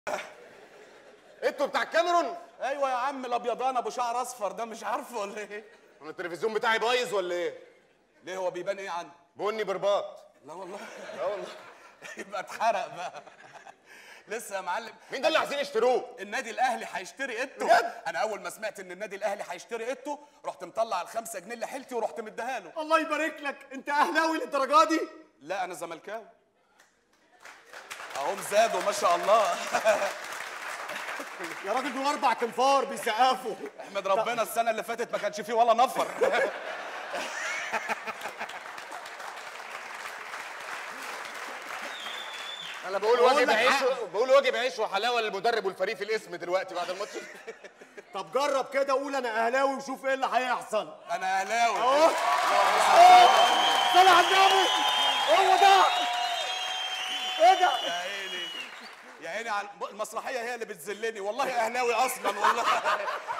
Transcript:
انتوا بتاع الكاميرون؟ ايوه يا عم، الابيضان ابو شعر اصفر ده، مش عارفه ولا ايه؟ انا التلفزيون بتاعي بايظ ولا ايه؟ ليه هو بيبان ايه عنه؟ بني برباط. لا والله. لا والله. يبقى اتحرق بقى. لسه يا معلم. مين ده اللي عايزين يشتروه؟ النادي الاهلي هيشتري ايتو. بجد؟ انا اول ما سمعت ان النادي الاهلي هيشتري ايتو رحت مطلع ال5 جنيه اللي حيلتي ورحت مديها له. الله يبارك لك، انت اهلاوي للدرجه دي؟ لا انا زملكاوي. اهم زادوا ما شاء الله. يا راجل دول 4 تنفار بيسقفوا. احمد ربنا السنه اللي فاتت ما كانش فيه ولا نفر. انا بقول واجب عيش وحلاوه للمدرب والفريق في الاسم دلوقتي بعد الماتش. طب جرب كده قول انا اهلاوي وشوف ايه اللي هيحصل. انا اهلاوي. اهو صلى على النبي. هو ده. ايه ده؟ يا عيني يا عيني على المسرحيه، هي اللي بتذلني والله. اهلاوي اصلا والله.